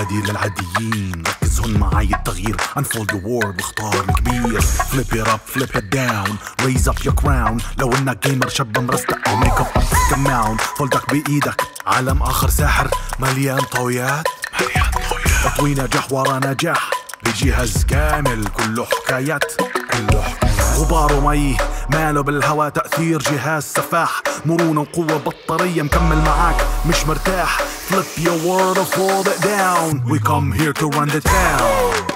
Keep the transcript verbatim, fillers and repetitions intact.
هادي للعاديين، ركز هون معاي التغيير. unfold your world واختار الكبير. flip it up flip it down raise up your crown. لو انك جيمر شاب مرستق او ميك اب ارتست كمان، فولدك بايدك عالم اخر ساحر مليان طويات مليان طويات. تطوي نجاح ورا نجاح بجهاز كامل كله حكايات كله حكايات. غبار ومي ماله بالهوا تأثير جهاز سفاح، مرونة وقوة بطارية مكمل معاك مش مرتاح. flip your world or fold it down. we come here to run the town.